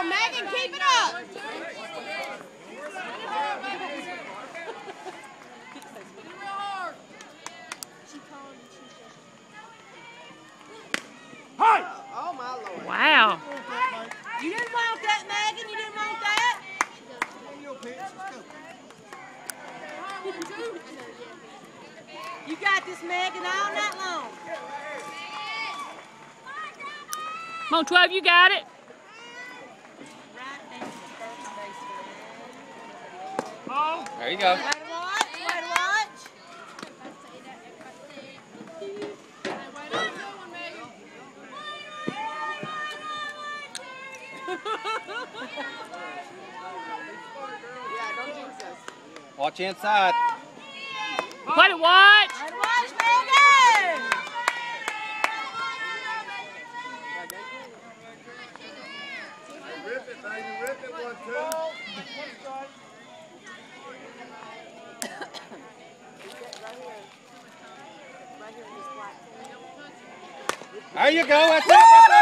Megan, keep it up. Oh my Lord. Wow. You didn't want that, Megan. You didn't want that. You got this, Megan, all night long. Come on, 12, you got it. There you go. Way to watch, way to watch. Yeah, don't jinx us. Watch inside. Way to watch. Way to watch, Megan. Rip it, baby. Rip it, 1, 2. There you go. That's it.